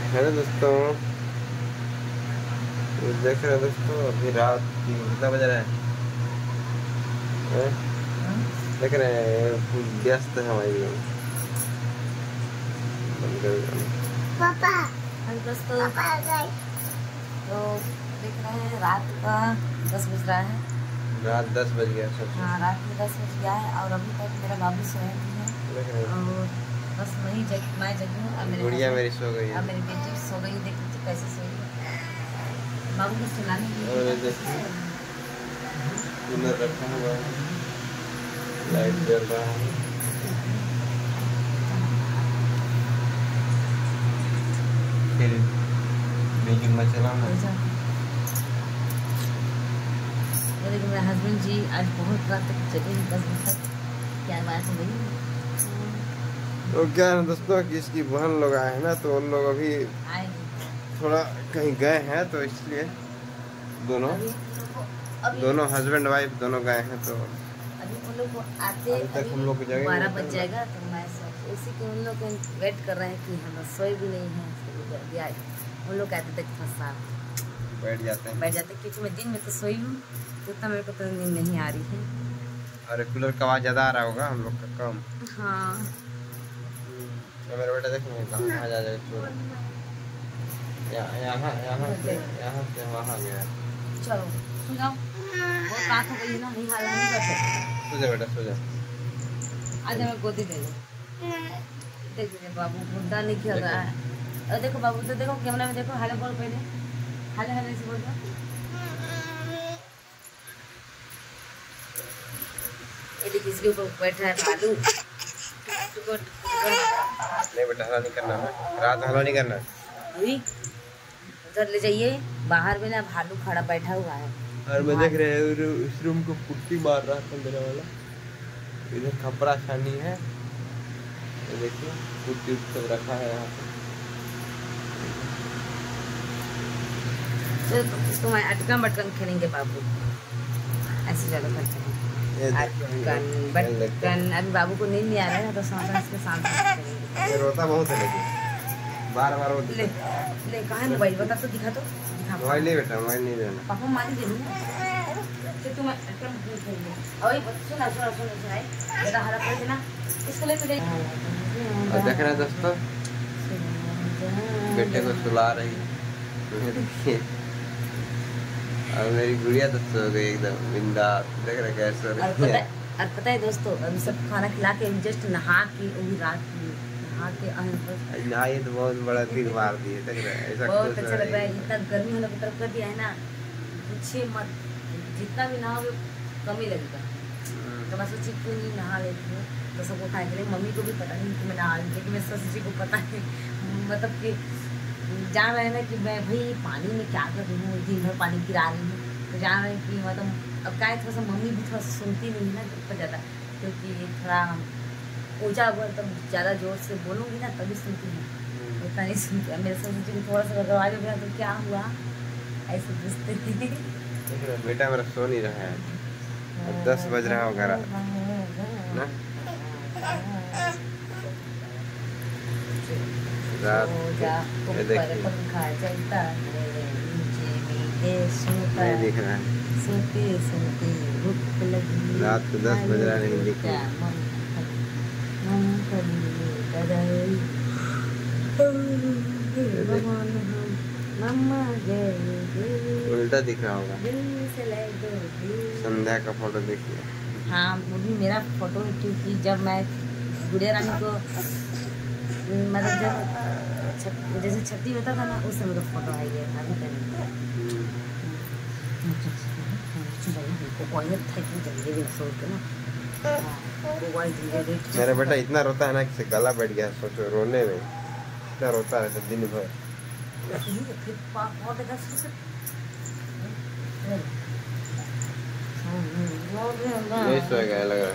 Hello दोस्तों, देख रहे हो दोस्तों, अभी रात की कितना बज रहा है? देख रहे हैं, व्यस्त है हमारी पापा। दोस्तों तो देख रहे हैं रात का 10 बज रहा है। रात 10 बज गया सब। हाँ, रात में 10 बज गया है और अभी तक मेरा बाबू सोया नहीं है। और बस वही मैं जगी हूँ और गुड़िया मेरी सो गई है। अब मेरी बेटी सो गई। देख लीजिए कैसे सोई है। बाबू को सुलाने के लिए कूलर रखा हुआ है, लाइट जल रहा है। फिर म्यूजिक में चला मैं। देखिए मेरे हस्बैंड जी आज बहुत रात तक जगे हैं, 10 बजे तक। क्या बात है भाई? तो क्या है दोस्तों कि इसकी बहन लोग आए हैं ना, तो उन लोग अभी थोड़ा कहीं गए हैं, तो इसलिए दोनों हस्बैंड वाइफ दोनों गए हैं। तो अभी उन लोग को आते तक हम लोग को 12 बज जाएगा। तो मैं इसी के उन लोग को वेट कर रहे हैं कि हम सोए भी नहीं हैं। उन लोग कहते थे थोड़ा बैठ जाते हैं क्योंकि मैं दिन में तो सोई हूँ, उतना मेरे को तो नींद नहीं आ रही है। अरे कूलर का आवाज़ ज़्यादा आ रहा होगा, हम लोग का कम। हाँ तो मेरा बेटा देखेंगे कहाँ जा जाए, यहाँ से वहाँ गया। चलो सो जाओ, बहुत रात हो गई है ना, नहीं हाला नहीं कर सकते। सो जा बेटा, सो जा। आज हमें गोदी दे दो। देखिए बाबू गुड्डा नहीं खेल रहा है। और देखो बाबू, तो देखो कैमरा में देखो, हेलो बोल पहले, हेलो हेलो से बोल दो। ये देखिए इसके ऊपर बैठा है भालू। नहीं बेटा, हला नहीं करना है, रात में हला नहीं करना है। अभी उधर ले जाइए, बाहर में ना भालू खड़ा बैठा हुआ है। और मैं देख रहे हैं इस रूम को पुट्टी मार रहा था मेरा वाला। इधर कपड़ा छानी है, देखिए पुट्टी सब रखा है यहाँ पे। इसको मैं अटकन बटकन खेलेंगे बाबू, ऐसे ज़्यादा करते हैं। अटकन बटकन। अभी बाबू को नींद नहीं आ रहा है तो सोचा इसके साथ खेलेंगे। रोता बहुत है लेकिन बार बार वो ले कहाँ है मोबाइल? बता तो, दिखा तो। मोबाइल नहीं बेटा, मोबाइल नहीं देना। पापा मान दे तो तुम अटकन खेलेंगे। और सुना बेटा हरा कर देना, इसको ले तो जाइए। और देख रहे हैं दोस्तों, बेटे को सुला रही है देखिए। और मेरी गुड़िया तो सो गई एकदम बिंदास। देख रहे कैसे सो रही है। और पता है दोस्तों, अभी सब खाना खिला के जस्ट नहा के रात नहा के नहाए तो बहुत बड़ा तीर मार दिए। देख रहे हैं ऐसा बहुत अच्छा लग रहा है। इतना गर्मी होने की तरफ कर दिया है ना, पूछिए मत। जितना भी नहाओगे कम ही लगेगा। तो मैं सोची क्यों नहीं नहा लेती हूँ, तो सबको खाने के लिए। मम्मी को भी पता नहीं कि मैं नहा रही, लेकिन मेरे ससुर जी को पता है। मतलब कि जान रहे हैं ना कि मैं भाई पानी में क्या कर रही हूँ, दिन भर पानी गिरा रही हूँ। तो जान रहे हैं कि मतलब अब क्या है, थोड़ा सा मम्मी भी थोड़ा सुनती नहीं है ना बहुत ज़्यादा, क्योंकि थोड़ा ऊँचा तब ज़्यादा जोर से बोलूँगी ना तभी सुनती है, उतना नहीं सुनती है। मेरे ससुर जी को थोड़ा सा आवाज़ हो गया तो क्या हुआ ऐसे पूछते थे। बेटा मेरा सो नहीं रहा है, 10 बज रहा होगा रात ना। पंखा चलता है, नहीं दिख रहा है। सोते सोते भूख लगी, रात को 10 बज रहा नहीं दिख रहा। उल्टा दिख रहा होगा। संध्या का फोटो देखिए। हाँ वो भी मेरा फोटो है, क्योंकि जब मैं गुड़िया रानी को मतलब जब जैसे छठी होता था ना, उस समय का फोटो आई है। अभी तक मेरा बेटा इतना रोता है ना कि गला बैठ गया, सोचो रोने में इतना रोता है तो दिन भर। नहीं सोएगा लग रहा है।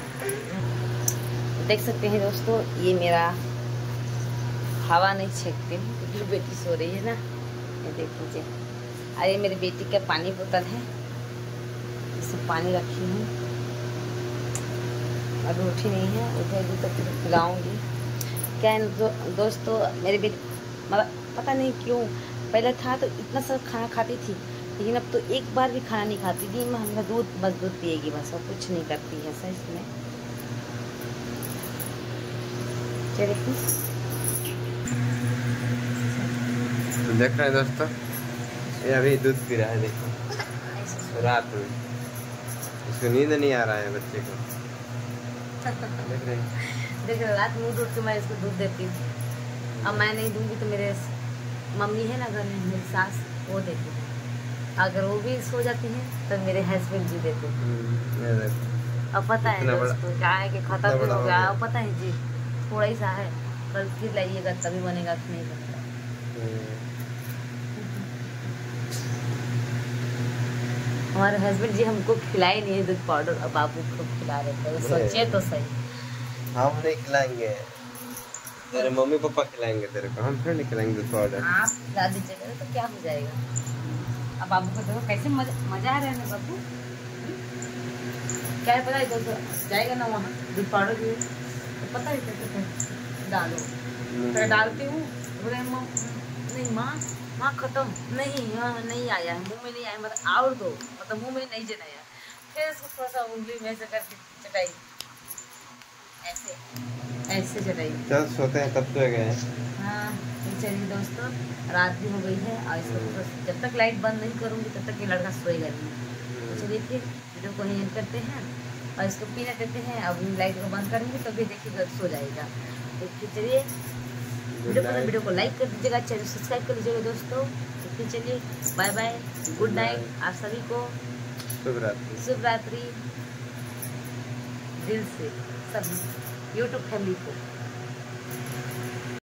देख सकते हैं दोस्तों, ये मेरा हवा नहीं छेकते हैं क्योंकि बेटी सो रही है ना। ये देख लीजिए। अरे मेरी बेटी का पानी बोतल है, इसमें पानी रखी हूँ। अभी उठी नहीं है, उठेगी तो फिर पिलाऊँगी। क्या है दोस्तों, मेरी बेटी मतलब पता नहीं क्यों। पहले था तो इतना सब खाना खाती थी, लेकिन अब तो एक बार भी खाना नहीं खाती थी। मैं हमेशा दूध बस दूध पिएगी बस, और कुछ नहीं करती है सर इसमें। चलिए तो देख रहे हैं दोस्तों, ये अभी दूध पी रहा है, देखो रात में इसको नींद नहीं आ रहा है बच्चे को। देख रहे रात में उठ के मैं इसको दूध देती हूँ। अब मैं नहीं दूंगी तो मेरे मम्मी है ना घर में, मेरी सास, वो देती है। अगर वो भी सो जाती है तो मेरे हस्बैंड जी देते हैं। अब पता है दोस्तों क्या है कि खत्म भी हो गया। अब पता है जी थोड़ा ही सा है, कल फिर लाइएगा तभी बनेगा कि नहीं बनेगा। हमारे हस्बैंड जी हमको खिलाए नहीं है दूध पाउडर, अब बाबू को खिला रहे थे। सोचिए तो सही, हम नहीं खिलाएंगे, तेरे मम्मी पापा खिलाएंगे तेरे को, हम फिर नहीं खिलाएंगे दूध पाउडर। आप खिला दीजिएगा तो क्या हो जाएगा। अब बाबू को देखो कैसे मजा आ रहा है ना बाबू। क्या है पता है दोस्तों, जाएगा ना वहाँ दूध पाउडर भी तो पता है कैसे डालो, फिर डालती हूँ बोले नहीं माँ खत्म नहीं, नहीं आया है मुँह में, नहीं आया मतलब और दो, मतलब मुँह में नहीं जनाया। फिर इसको थोड़ा सा उंगली में से करके चटाई, ऐसे ऐसे चटाई। चल सोते हैं, तब तो गए। हाँ चलिए दोस्तों, रात भी हो गई है और इसको जब तक लाइट बंद नहीं करूँगी तब तक ये लड़का सोएगा नहीं। तो चलिए फिर वीडियो को एंड करते हैं और इसको पीने देते हैं। अब लाइट को बंद करेंगे तभी देखिएगा सो जाएगा। तो फिर चलिए वीडियो को लाइक कर दीजिएगा, चैनल सब्सक्राइब कर लीजिएगा दोस्तों। तो फिर चलिए बाय बाय, गुड नाइट आप सभी को, शुभ रात्रि दिल से सब यूट्यूब फैमिली को।